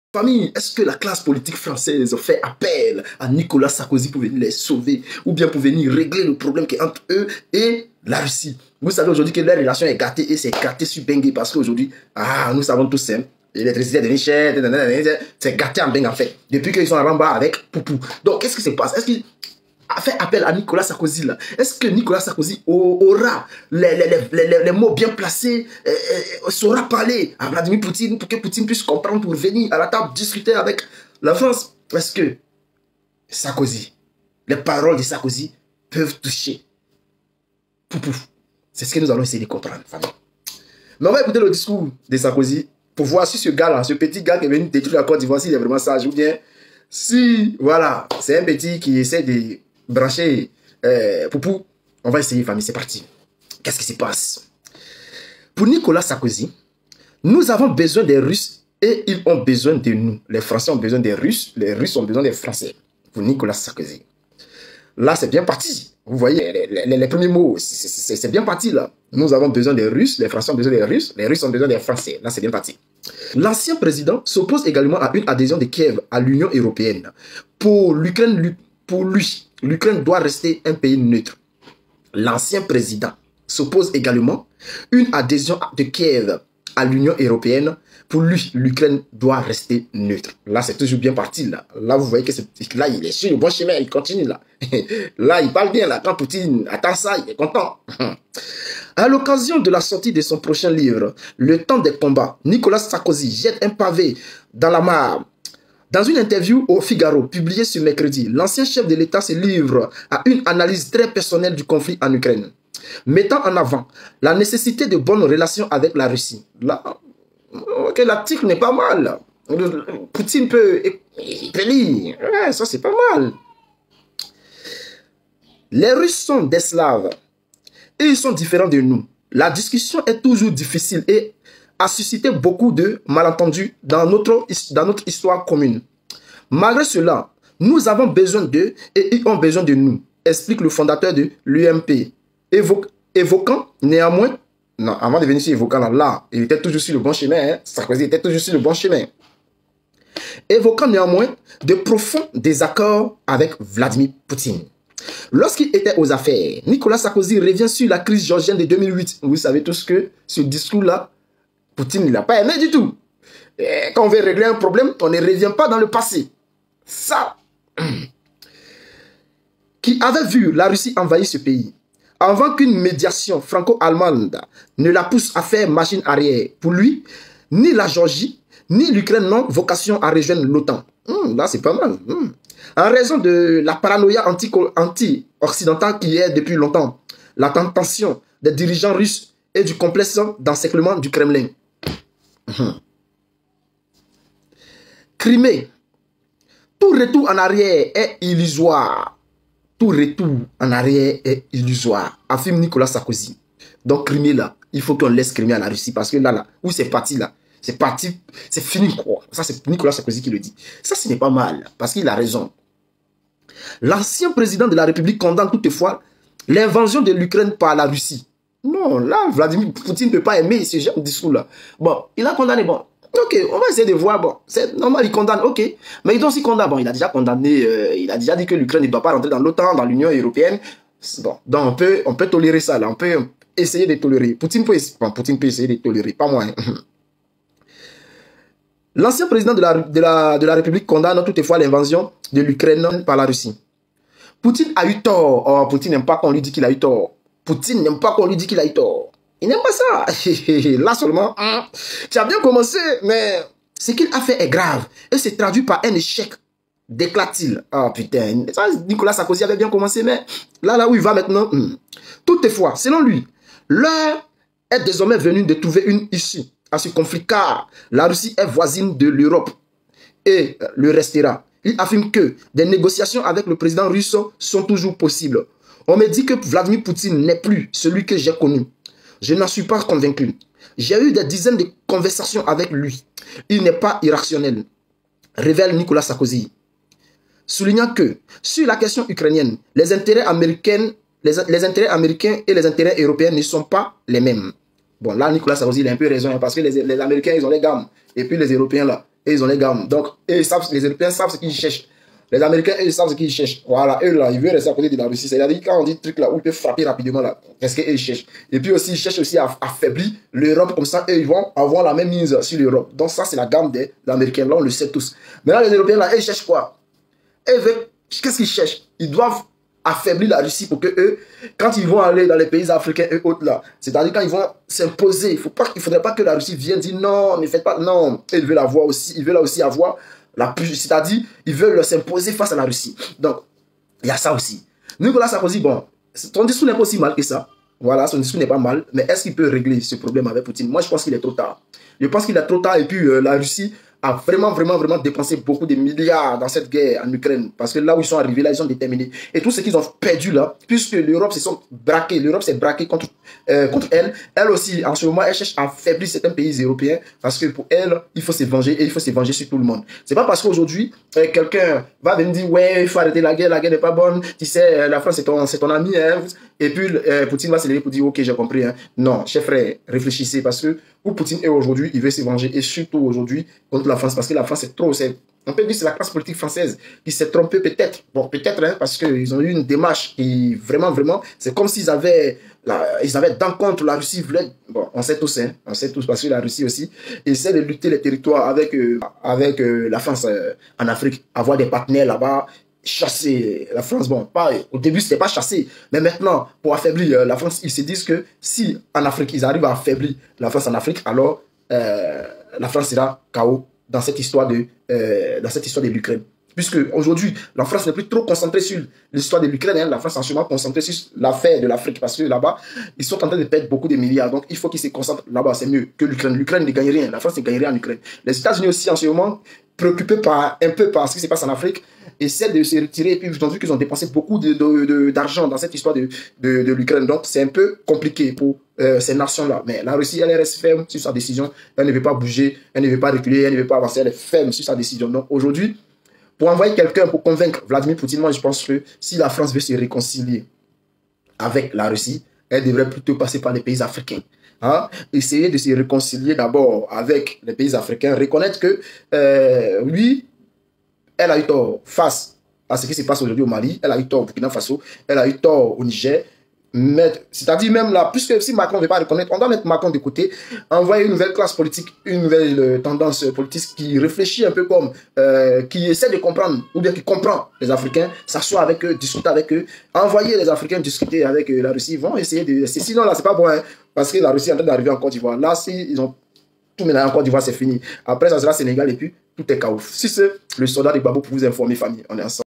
Famille, est-ce que la classe politique française fait appel à Nicolas Sarkozy pour venir les sauver ou bien pour venir régler le problème qui est entre eux et la Russie? Vous savez aujourd'hui que leur relation est gâtée et c'est gâté sur Bengue parce qu'aujourd'hui, nous savons tous, hein, l'électricité est devenue chère, c'est gâté en Bengue en fait, depuis qu'ils sont en bas avec Poupou. Donc qu'est-ce qui se passe? Est-ce qu'il a fait appel à Nicolas Sarkozy là? Est-ce que Nicolas Sarkozy aura les mots bien placés, saura parler à Vladimir Poutine pour que Poutine puisse comprendre pour venir à la table discuter avec la France? Est-ce que Sarkozy, les paroles de Sarkozy peuvent toucher Poupou? C'est ce que nous allons essayer de comprendre, famille. Mais on va écouter le discours de Sarkozy pour voir si ce gars-là, ce petit gars qui est venu détruire la Côte d'Ivoire, s'il est vraiment sage ou bien si, voilà, c'est un petit qui essaie de brancher Poupou. On va essayer, famille, c'est parti. Qu'est-ce qui se passe? Pour Nicolas Sarkozy, nous avons besoin des Russes et ils ont besoin de nous. Les Français ont besoin des Russes, les Russes ont besoin des Français. Pour Nicolas Sarkozy. Là, c'est bien parti. Vous voyez, les premiers mots, c'est bien parti là. Nous avons besoin des Russes, les Français ont besoin des Russes, les Russes ont besoin des Français. Là, c'est bien parti. L'ancien président s'oppose également à une adhésion de Kiev à l'Union européenne. Pour l'Ukraine, l'Ukraine doit rester un pays neutre. L'ancien président s'oppose également à une adhésion de Kiev à l'Union européenne. Pour lui, l'Ukraine doit rester neutre. Là, c'est toujours bien parti. Là, vous voyez que là, il est sur le bon chemin, il continue là. Là, il parle bien là. Quand Poutine attend ça, il est content. À l'occasion de la sortie de son prochain livre, Le temps des combats, Nicolas Sarkozy jette un pavé dans la mare. Dans une interview au Figaro, publiée ce mercredi, l'ancien chef de l'État se livre à une analyse très personnelle du conflit en Ukraine, mettant en avant la nécessité de bonnes relations avec la Russie. Là, ok, l'article n'est pas mal. Poutine peut lire. Ouais, ça, c'est pas mal. Les Russes sont des Slaves et ils sont différents de nous. La discussion est toujours difficile et a suscité beaucoup de malentendus dans notre histoire commune. Malgré cela, nous avons besoin d'eux et ils ont besoin de nous, explique le fondateur de l'UMP, évoquant néanmoins, non, avant de venir sur évoquant là, il était toujours sur le bon chemin, hein, Sarkozy était toujours sur le bon chemin, évoquant néanmoins de profonds désaccords avec Vladimir Poutine. Lorsqu'il était aux affaires, Nicolas Sarkozy revient sur la crise géorgienne de 2008. Vous savez tous que ce discours-là, Poutine ne l'a pas aimé du tout. Et quand on veut régler un problème, on ne revient pas dans le passé. Ça, qui avait vu la Russie envahir ce pays, avant qu'une médiation franco-allemande ne la pousse à faire machine arrière. Pour lui, ni la Géorgie, ni l'Ukraine n'ont vocation à rejoindre l'OTAN. Là, c'est pas mal. En raison de la paranoïa anti-occidentale qui est depuis longtemps, la tentation des dirigeants russes et du complexe d'encerclement du Kremlin. Crimée. Tout retour en arrière est illusoire. Tout retour en arrière est illusoire, affirme Nicolas Sarkozy. Donc Crimée là, il faut qu'on laisse Crimée à la Russie parce que là, où c'est parti là, c'est parti, c'est fini quoi. Ça c'est Nicolas Sarkozy qui le dit. Ça ce n'est pas mal parce qu'il a raison. L'ancien président de la République condamne toutefois l'invasion de l'Ukraine par la Russie. Non, là, Vladimir Poutine ne peut pas aimer ce genre de discours-là. Bon, il a condamné, bon, ok, on va essayer de voir, bon, c'est normal, il condamne, ok, mais il doit aussi condamner, bon, il a déjà condamné, il a déjà dit que l'Ukraine ne doit pas rentrer dans l'OTAN, dans l'Union européenne, bon, donc on peut tolérer ça, là, on peut essayer de tolérer. Poutine peut essayer de tolérer, pas moi. Hein. L'ancien président de la République condamne toutefois l'invasion de l'Ukraine par la Russie. Poutine a eu tort. Oh, Poutine n'aime pas qu'on lui dise qu'il a eu tort. Poutine n'aime pas qu'on lui dise qu'il a eu tort. Il n'aime pas ça. Là seulement, tu as bien commencé, mais ce qu'il a fait est grave et se traduit par un échec, déclare-t-il. Oh putain, ça, Nicolas Sarkozy avait bien commencé, mais là où il va maintenant, toutefois, selon lui, l'heure est désormais venue de trouver une issue à ce conflit car la Russie est voisine de l'Europe et le restera. Il affirme que des négociations avec le président russe sont toujours possibles. On me dit que Vladimir Poutine n'est plus celui que j'ai connu. Je n'en suis pas convaincu. J'ai eu des dizaines de conversations avec lui. Il n'est pas irrationnel, révèle Nicolas Sarkozy. Soulignant que sur la question ukrainienne, les intérêts américains et les intérêts européens ne sont pas les mêmes. Bon, là, Nicolas Sarkozy, il a un peu raison, hein, parce que les Américains, ils ont les gammes. Et puis les Européens, là, et ils ont les gammes. Donc, les Européens savent ce qu'ils cherchent. Les Américains, eux, ils savent ce qu'ils cherchent. Voilà, eux, là, ils veulent rester à côté de la Russie. C'est-à-dire, quand on dit truc là où ils peuvent frapper rapidement, là, qu'est-ce qu'ils cherchent? Et puis aussi, ils cherchent aussi à affaiblir l'Europe, comme ça, eux, ils vont avoir la même mise sur l'Europe. Donc, ça, c'est la gamme des Américains. Là, on le sait tous. Maintenant, les Européens, là, eux, ils cherchent quoi? Qu'est-ce qu'ils cherchent? Ils doivent affaiblir la Russie pour que eux, quand ils vont aller dans les pays africains et autres là, c'est-à-dire quand ils vont s'imposer, il ne faudrait pas que la Russie vienne dire non, ne faites pas, non, ils veulent avoir aussi, ils veulent aussi avoir la plus, c'est-à-dire ils veulent s'imposer face à la Russie. Donc, il y a ça aussi. Nicolas Sarkozy, bon, son discours n'est pas aussi mal que ça. Voilà, son discours n'est pas mal, mais est-ce qu'il peut régler ce problème avec Poutine? Moi, je pense qu'il est trop tard. Je pense qu'il est trop tard et puis la Russie a vraiment dépensé beaucoup de milliards dans cette guerre en Ukraine. Parce que là où ils sont arrivés, là, ils sont déterminés. Et tout ce qu'ils ont perdu là, puisque l'Europe se sont braqués, l'Europe s'est braquée contre elle. Elle aussi, en ce moment, elle cherche à affaiblir certains pays européens. Parce que pour elle, il faut se venger et il faut se venger sur tout le monde. C'est pas parce qu'aujourd'hui, quelqu'un va venir dire, ouais, il faut arrêter la guerre n'est pas bonne. Tu sais, la France, c'est ton ami. Hein. Et puis, Poutine va se lever pour dire, ok, j'ai compris. Hein. Non, chers frères, réfléchissez. Parce que où Poutine est aujourd'hui, il veut se venger. Et surtout aujourd'hui, contre la France. Parce que la France, c'est trop. On peut dire que c'est la classe politique française qui s'est trompée peut-être. Bon, peut-être, hein, parce qu'ils ont eu une démarche qui, vraiment, c'est comme s'ils avaient dans contre la Russie. Bon, on sait tous, hein, on sait tous, parce que la Russie aussi essaie de lutter les territoires avec la France en Afrique. Avoir des partenaires là-bas. Chasser la France, bon, pas, au début c'était pas chasser, mais maintenant pour affaiblir la France, ils se disent que si en Afrique ils arrivent à affaiblir la France en Afrique, alors la France sera KO dans cette histoire de l'Ukraine. Puisque aujourd'hui, la France n'est plus trop concentrée sur l'histoire de l'Ukraine, hein. La France est entièrement concentrée sur l'affaire de l'Afrique, parce que là-bas, ils sont en train de perdre beaucoup de milliards. Donc il faut qu'ils se concentrent là-bas, c'est mieux que l'Ukraine. L'Ukraine ne gagne rien, la France ne gagne rien en Ukraine. Les États-Unis aussi en ce moment, préoccupés un peu par ce qui se passe en Afrique, essaient de se retirer. Et puis ils ont vu qu'ils ont dépensé beaucoup d'argent dans cette histoire de l'Ukraine. Donc c'est un peu compliqué pour ces nations-là. Mais la Russie, elle reste ferme sur sa décision. Elle ne veut pas bouger, elle ne veut pas reculer, elle ne veut pas avancer. Elle est ferme sur sa décision. Donc aujourd'hui, pour envoyer quelqu'un pour convaincre Vladimir Poutine, moi je pense que si la France veut se réconcilier avec la Russie, elle devrait plutôt passer par les pays africains. Hein? Essayer de se réconcilier d'abord avec les pays africains, reconnaître que oui, elle a eu tort face à ce qui se passe aujourd'hui au Mali, elle a eu tort au Burkina Faso, elle a eu tort au Niger. C'est-à-dire même là, puisque si Macron ne veut pas reconnaître, on doit mettre Macron de côté, envoyer une nouvelle classe politique, une nouvelle tendance politique qui réfléchit un peu comme, qui essaie de comprendre, ou bien qui comprend les Africains, s'asseoir avec eux, discuter avec eux, envoyer les Africains discuter avec la Russie, ils vont essayer de... Sinon là, c'est pas bon, hein, parce que la Russie est en train d'arriver en Côte d'Ivoire. Là, si ils ont tout mélangé en Côte d'Ivoire, c'est fini. Après, ça sera Sénégal et puis tout est chaos. Si c'est le soldat de Babou pour vous informer, famille, on est ensemble.